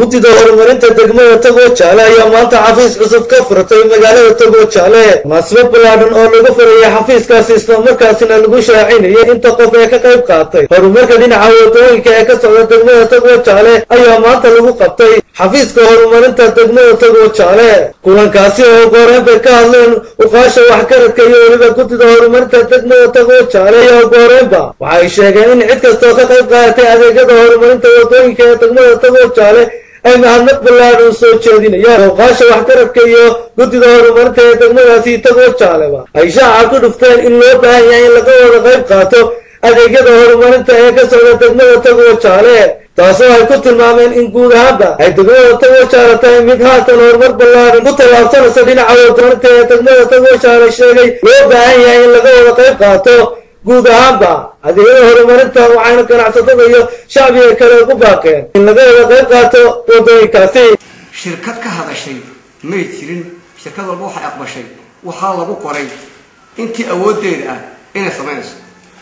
gudida horumarinta degmada Togwa Jaale ayaa maanta xafiis cusub ka furtay magaalada Togwa Jaale munaasabad ballaaran oo lagu furayay xafiiskaasi isla markaasina lagu shaacinayay inta qof ee ka qayb qaatay horumarka dhinaca wadooyinka ee ka socda degmada Togwa Jaale ayaa maanta lagu qabtay xafiiska horumarinta degmada Togwa Jaale kulankaasi oo gooreen bay ka hadleen uqaasha waxgaradka iyo waliba gudida horumarinta degmada Togwa Jaale iyo gooreenba waxay sheegeen in cid kasta oo ka qayb qaadatay adeegyada horumarinta wadooyinka ee degmada Togwa Jaale ay mahadnaq ballaaran soo jeedinayaan uqaasha waxgaradka iyo gudida horumarinta ee degmadaasi Togwa Jaale ay shaaca ku dhufteen in loo baahan yahay in laga wada qayb qaato adeegyada horumarinta ee ka socda degmada Togwa Jaale taasoo ay ku tilmaameen in guud ahaanba ay degmada Togwa Jaale tahay mid haatan horumar ballaaran ku tallaabsanaysa dhinaca horumarinta ee degmada Togwa Jaale sheegay loo baahan yahay in laga wada qayb qaato guud ahaanba adeegyada horumarinta waxayna ganacsatada iyo shacbiga kale ugu baaqeen in laga wada qayb qaato wadooyinkaasi shirkad ka hadashay may jirin shirkad walba waxay aqbashay waxaa lagu qoray intii awoodeeda ah inay sameynayso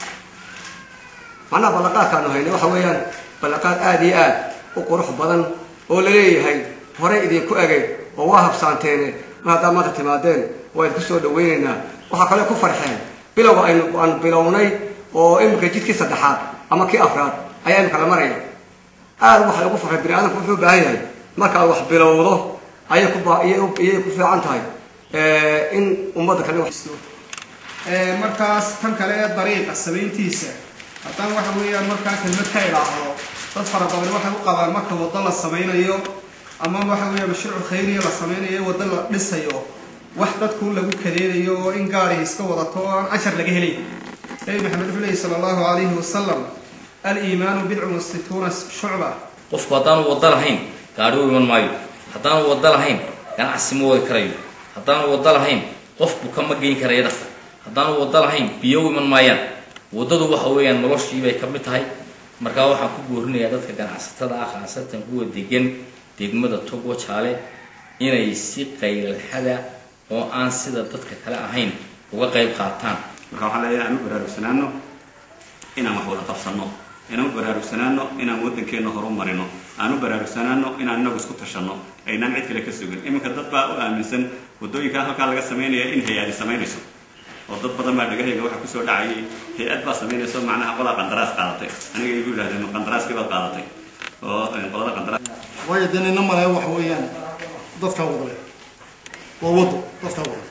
macnaha balaqaadkaanu haynay waxa weeyaan balaqaad aad iyo aad u qurux badan oo la leeyahay horey idinku egay oo waa habsaanteene maadaama maanta timaadeen waan ku soo dhaweynaynaa waxaa kale ku farxeen bilowga aan bilownay oo imika jidkii saddexaad ama kii afraad ayaa imika la maraya aad waxay ugu farxay bini aadamku wuxuu u baahan yahay markaad wax bilowdo ayay ku fiican tahay in ummadda kale wax markaas tan kale ee dariiqa samayntiisa haddaan waxa weeyaan markaa kelmad ka ilaahdo dad fara badan waxay u qabaan marka waddo la samaynayo ama waxa weeyaan mashruuc khayriya la samaynayo waddo la dhisayo wax dadku lagu kadeedayo oo in gaari iska wadato oo aan ashar laga helay nabi maxamed wuxuu sallallahu alayhi wasallam al-iimaanu bid'un wa sittuna shu'ba qofku haddaan waddo lahayn gaari u iman maayo haddaan waddo lahayn ganacsi ma wadi karayo haddaan waddo lahayn qofku kama geyn karayo dhaqan haddaan waddo lahayn biyo u iman maayaan waddadu waxa weeyaan noloshii bay ka mid tahay markaa waxaan ku goorinayaa dadka ganacsatada ah khaasatan kuwa degan degmada Togwa Jaale inay si qaylxada oo aan sida dadka kale ahayn uga qayb qaataan marka waxa la yiraahdaa baraarugsanaano inaan wax wada qabsano inaan baraarugsanaano inaan wadankeena horumarino aanu baraarugsanaano inaan inagu isku tashano aynaan cid kale ka sugin iminka dad baa u aaminsan wadooyinka halka laga sameeyo in hay'ad sameynayso oo dad badan ma dhagahayga waxa ku soo dhacay hay'ad baa sameynayso macnaha qolada qandaraas qaadatay aniga igu yiraahdeen qandaraaskii baad qaadatay oo qolada qandaraas way dadina ma laha wax weeyaan dadka wada ووضو تفضل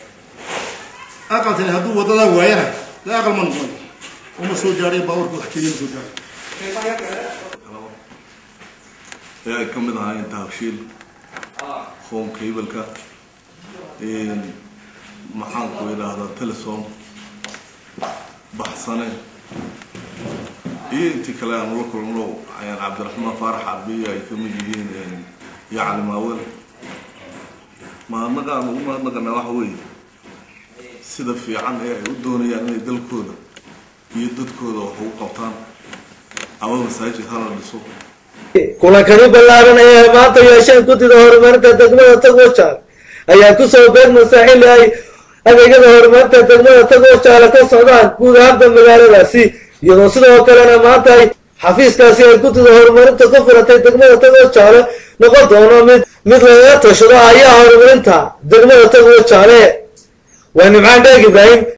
أقلتني هدو وضو ذا ويانا لا أقل من ضمن ومسوا جاري باور كحكيين مسوا جاري يا كم من هاي التهشيل خوم كيبل كا محاكو إلى هذا التلسون بحثنا أنت كلام لكم لو يعني عبد الرحمن فارح عبية يكملين يعلم أول ما نقنا وحوي سيدا في عن ودوني يعني دل كودا يدد كودا وهو قبطان أول مساجد هذا السوق kulankani ballaaran ee maanta yeesheen gudida horumarinta degmada Togwa Jaale ayaa ku soo beegmay saaxiil ay adeegyada horumarinta degmada Togwa Jaale ka socdaan guud ahaan magaaladaasi iyadoo sidoo kalena maanta xafiiskaasi ay gudida horumarinta ka furatay degmada Togwa Jaale noqon doono mid laga tashado ayaa horumarinta degmada Togwa Jaale waa Nimcaan Dheeg Ibraahim